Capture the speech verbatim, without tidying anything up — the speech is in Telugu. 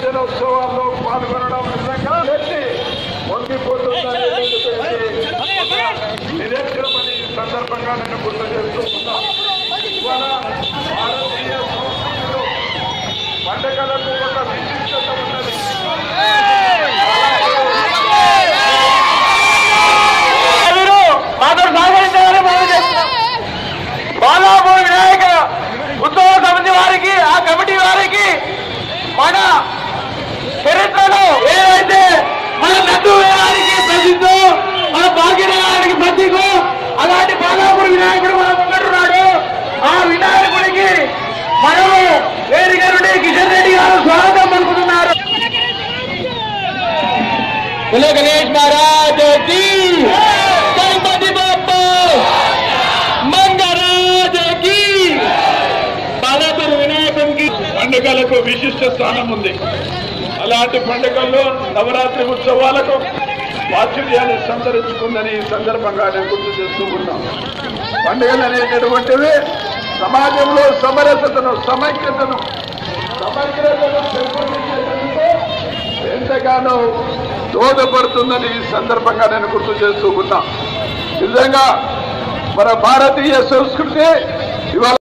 దినోత్సవాల్లో పాల్గొనడం నిజంగా పొంగిపోతుందని నిదర్శనమని ఈ సందర్భంగా నేను గుర్తు చేస్తూ ఉన్నాను. ఇవాళ భారతీయ సంస్కృతిలో పండుగలకు ఒక విశిష్టత ఉన్నది. బాలాపూర్ వినాయక ఉత్సవ సమితి వారికి, ఆ కమిటీ వారికి మన చరిత్రలో ఏదైతే మన నందు వేయానికి ప్రసిద్ధో, మన భాగ్యనగరానికి ప్రసిద్ధో అలాంటి బాలాపూర్ వినాయకుడు మన ముంగడున్నాడు. ఆ వినాయకుడికి మనము వేదిక నుండి కిషన్ రెడ్డి గారు స్వాగతం పలుకుతున్నారు. గణేష్ మహారాజ్ గణపతి బాబా మంగరాజకి బాలాపూర్ వినాయకునికి పండుగలకు విశిష్ట స్థానం ఉంది. అలాంటి పండుగల్లో నవరాత్రి ఉత్సవాలకు వాత్సల్యాన్ని సంతరించుకుందని ఈ సందర్భంగా నేను గుర్తు చేస్తూ ఉన్నాను. పండుగలు అనేటటువంటివి సమాజంలో సమరసతను, సమైక్యతను సమగ్రతను పెంపొందించేందుకు ఎంతగానో దోహదపడుతుందని ఈ సందర్భంగా నేను గుర్తు చేస్తూ ఉన్నా. నిజంగా మన భారతీయ సంస్కృతి ఇవాళ